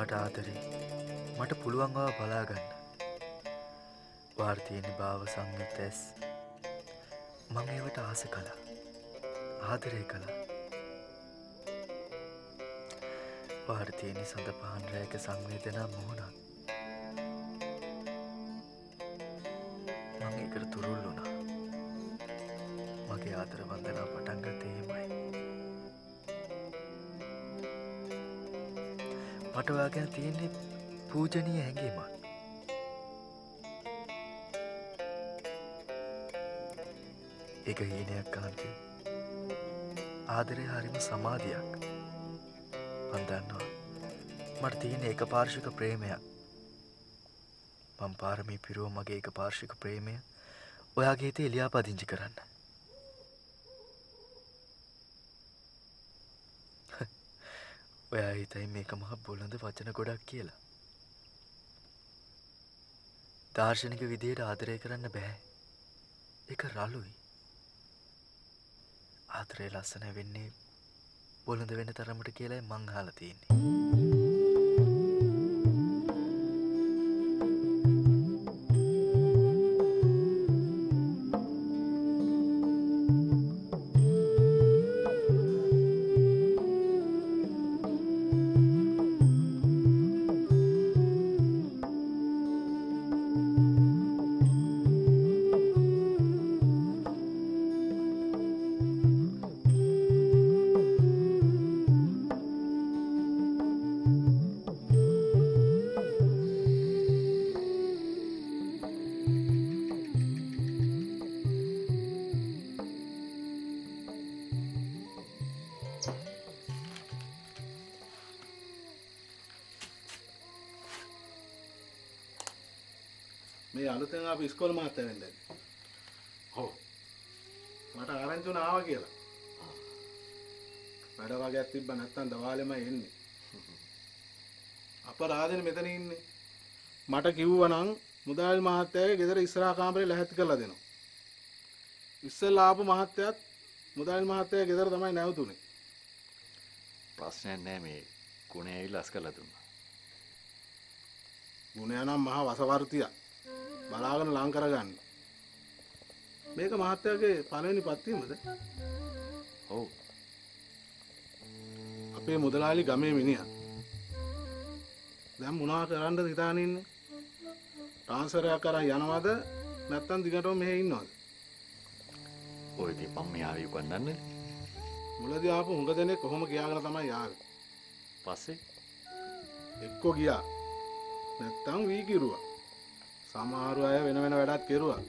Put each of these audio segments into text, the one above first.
මට ආදරේ. මට පුළුවන් බව බලා ගන්න. වාර්තියේ භාව සංයුක්ත ඇස්. මම ඒවට ආස කළා. ආදරය කළා. වාර්තියේ සඳ පහන් රැයක සංවේදනා මොහොනක්. මම ඒකට තුරුල් වුණා. මගේ ආදර වන්දනා පටන් ගත්තේ එහෙමයි. මට ඔයා ගැන තියෙන්නේ පූජනීය හැඟීමක්. ඒක හීනයක් කාන්තේ. ආදරේ හරිම සමාධියක්. මම දන්නවා මට තියෙන ඒකපාර්ශ්වික ප්‍රේමයක්. මම පාරමී පිරුව මගේ ඒකපාර්ශ්වික ප්‍රේමය ඔයාගේ හිතේ එලියාපදිංචි කරන්න. ඔයා හිතයි මේක මහ බොළඳ වචන ගොඩක් කියලා. දාර්ශනික විදියට ආදරය කරන්න බෑ. ඒක රළුයි. ආදරේ ලස්සන වෙන්නේ බොළඳ වෙන තරමට කියලායි මං අහලා තියෙන්නේ. මේ අලුතෙන් ආපු ඉස්කෝල මාත් ඇවිල්ලා. ඔව්. මට ආරංචි වුණා ආවා කියලා. වැඩ වගේක් තිබ්බ නැත්තම් දවාලෙමයි එන්නේ. අපරාධනේ මෙතන ඉන්නේ. මට කිව්වා නම් මුදාල් මහත්තයාගේ ගෙදර ඉස්සරහා කාමරේ ලැහැත්ති කරලා දෙනවා. ඉස්සෙල්ලා ආපු මහත්තයාත් මුදාල් මහත්තයාගේ ගෙදර තමයි නැවතුනේ. ප්‍රශ්නයක් නෑ මේ ගුණේ ඇවිල්ලා අස් කරලා දුන්නා. ගුණයා නම් මහා වසවර්තියක්. බලාගෙන ලං කරගන්න. මේක මහත්තයාගේ පළවෙනි පත්වීමද? ඔව්. අපේ මුදලාලි ගමේ මිනිහා. දැන් මොනවා කරන්නද හිතාගෙන ඉන්නේ? ට්‍රාන්ස්ෆර් එකක් කරන් යනවද නැත්නම් දිගටම මෙහෙ ඉන්නවද? ඔය ඉතින් මම මේ ආවේ උගන්නන්නේ. මුලදී ආපු හුඟ දෙනෙක් කොහොම ගියාගෙන තමයි ආවේ. පස්සේ එක්කෝ ගියා. නැත්නම් වී කිරුවා. සමහර අය වෙන වෙන වැඩක් කෙරුවා.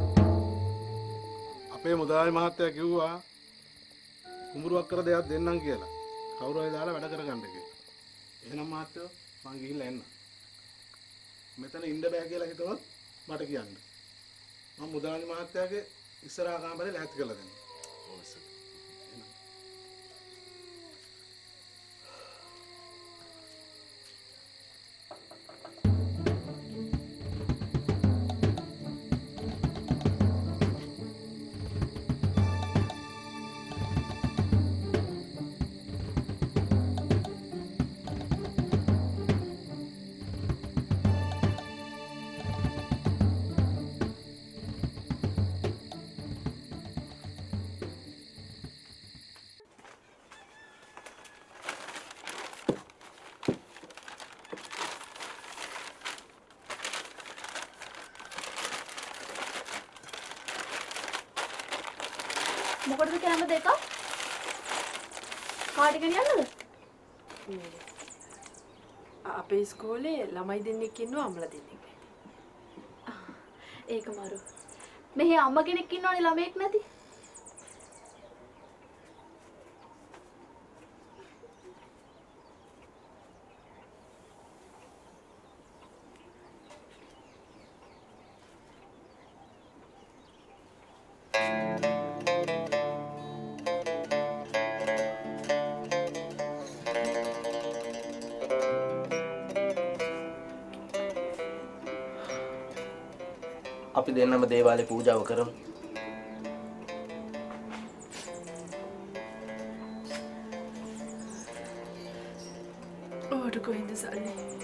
අපේ මුදලාලි මහත්තයා කිව්වා කුඹුරුවක් කර දෙයක් දෙන්නම් කියලා. කවුරු හරි දාලා වැඩ කරගන්න කියලා. එහෙනම් මහත්තයෝ මං ගිහිල්ලා එන්න. මෙතන ඉන්න බෑ කියලා හිතුවොත් මට කියන්න. මම මුදලාලි මහත්තයාගේ ඉස්සරහා කාමරේ ලැහැත්ති කරලා දෙන්න. ඔව් සර්. මොකටද කැම දෙකක්? කාටි ගෙනියන්නද? අපේ ඉස්කෝලේ ළමයි දෙන්නෙක් ඉන්නවා අම්මලා දෙන්නෙක්. ඒක මරු. මෙහි අම්මා කෙනෙක් ඉන්නවනේ ළමයෙක් නැති. අපි දෙන්නම දේවාලේ පූජාව කරමු. ඔයාට කොහෙන්ද සල්ලි?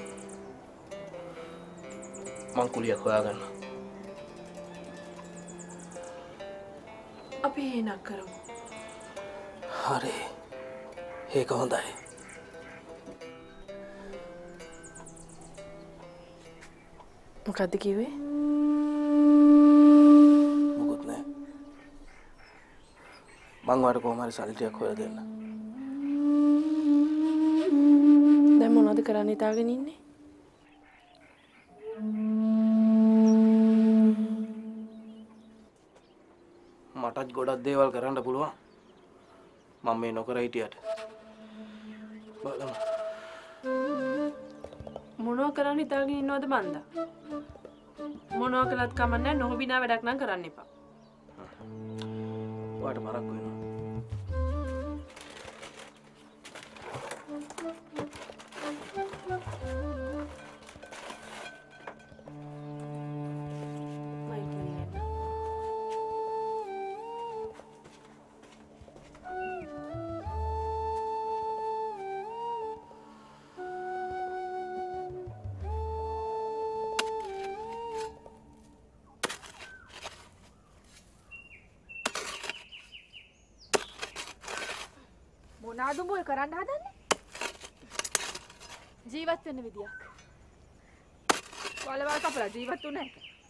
මං කුලියක් හොයාගන්නවා. අපි හේනක් කරමු. හරි. ඒක හොඳයි. මොකද්ද කිව්වේ? මොකුත් නෑ. මං ඔයාලට කොහොම හරි සල්ලි ටිකක් හොයලා දෙන්න. දැන් මොනවද කරන්න හිතාගෙන ඉන්නේ? මටත් ගොඩක් දේවල් කරන්න පුළුවන්. මම මේ නොකර හිටියට. බලමු. මොනවා කරන්න හිතාගෙන ඉන්නවද බන්දා? මොනවා කළත් කමන්නේ නොහොබිනා වැඩක් නම් කරන්න එපා. ඔයාට මරක් වෙනවා. මොනාද උඹ ඔය කරන්න හදන්නේ? ජීවත් වෙන්න විදියක්. වලවල් කපලා ජීවත් උනේ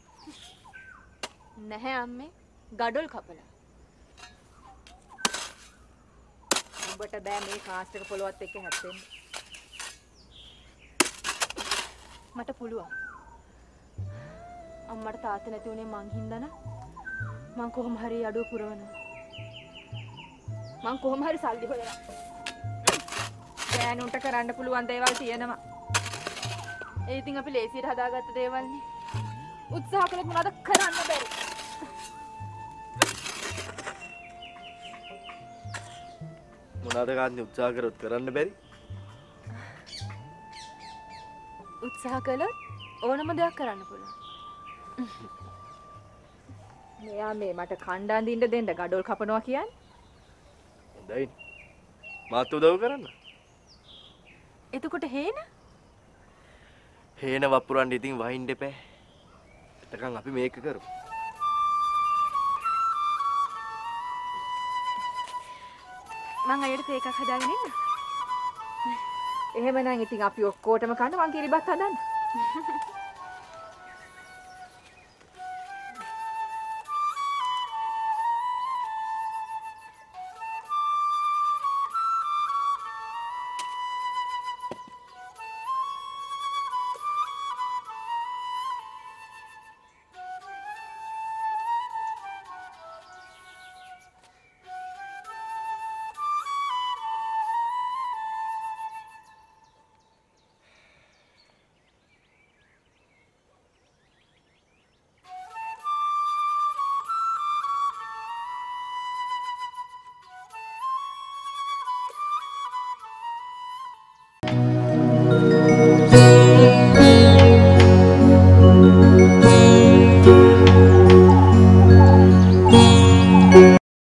නැහැ අම්මේ. ගඩොල් කපලා. උඹට බෑ මේ කාස්ට් එක පොළොවත් එක්ක හැප්පෙන්න. මට පුළුවන්. අම්මට තාත්තා නැති උනේ මං හින්දා න ะ මං කොහොම හරි අඩුව පුරවනවා. මං කොහොම හරි සල්ලි හොයලා ගෑනුන්ට කරන්න පුළුවන් දේවල් තියෙනවා. ඒ ඉතින් අපි ලේසියට හදාගත්ත දේවල් නේ. උත්සාහ කළොත් මොනවද කරන්න බැරි. මොනවාද ගන්න උත්සාහ කරොත් කරන්න බැරි? උත්සාහ කළොත් ඕනම දෙයක් කරන්න පුළුවන්. මෙයා මේ මට කණ්ඩ අඳින්න දෙන්න ගඩොල් කපනවා කියන්නේ. හොඳයි. මාත් උදව් කරන්න. එතකොට හේන? හේන වපුරන්න ඉතින් වහින්න එපා. එතකන් අපි මේක කරමු. මං අයියට තේ එකක් හදාගෙන ඉන්න. එහෙමනම් ඉතින් අපි ඔක්කොටම කන්න මං කිරිබත් හදන්න.